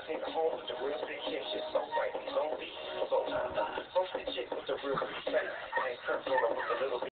seen the home with the real big head, shit so right, so deep, so high. Some stick chick with the real big